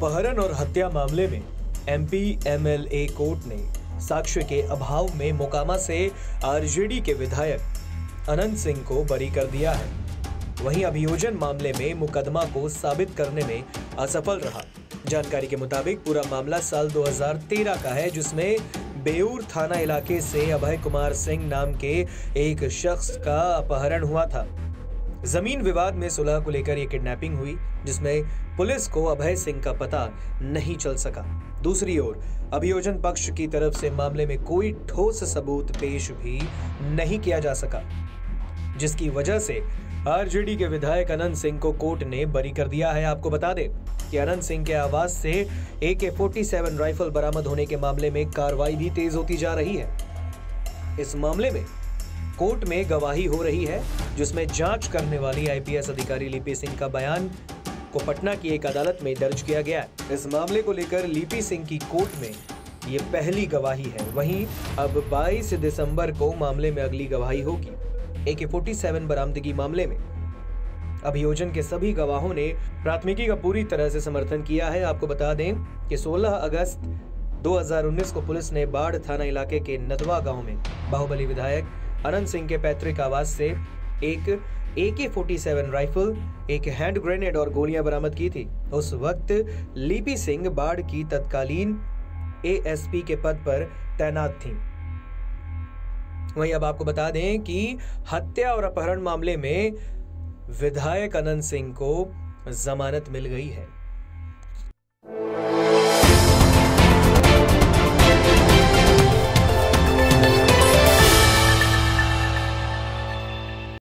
अपहरण और हत्या मामले में एमपी एमएलए कोर्ट ने साक्ष्य के अभाव में मोकामा से आरजेडी के विधायक अनंत सिंह को बरी कर दिया है। वहीं अभियोजन मामले में मुकदमा को साबित करने में असफल रहा। जानकारी के मुताबिक पूरा मामला साल 2013 का है, जिसमें बेऊर थाना इलाके से अभय कुमार सिंह नाम के एक शख्स का अपहरण हुआ था। जमीन विवाद में सुलह को लेकर यह किडनैपिंग हुई, जिसमें पुलिस को अभय सिंह का पता नहीं चल सका। दूसरी ओर अभियोजन पक्ष की तरफ से मामले में कोई ठोस सबूत पेश भी नहीं किया जा सका, जिसकी वजह से आरजेडी के विधायक अनंत सिंह को कोर्ट ने बरी कर दिया है। आपको बता दें कि अनंत सिंह के आवास से AK-47 राइफल बरामद होने के मामले में कार्रवाई भी तेज होती जा रही है। इस मामले में कोर्ट में गवाही हो रही है, जिसमें जांच करने वाली आईपीएस अधिकारी लिपि सिंह का बयान को पटना की एक अदालत में दर्ज किया गया है। इस मामले को लेकर लिपि सिंह की कोर्ट में ये पहली गवाही है। वहीं अब 22 दिसंबर को मामले में अगली गवाही होगी। AK-47 बरामदगी मामले में अभियोजन के सभी गवाहों ने प्राथमिकी का पूरी तरह से समर्थन किया है। आपको बता दें कि 16 अगस्त 2019 को पुलिस ने बाढ़ थाना इलाके के नदवा गांव में बाहुबली विधायक अनंत सिंह के पैतृक आवास से एक AK-47 राइफल, एक हैंड ग्रेनेड और गोलियां बरामद की थी। उस वक्त लिपि सिंह बाढ़ की तत्कालीन ASP के पद पर तैनात थी। वहीं अब आपको बता दें कि हत्या और अपहरण मामले में विधायक अनंत सिंह को जमानत मिल गई है।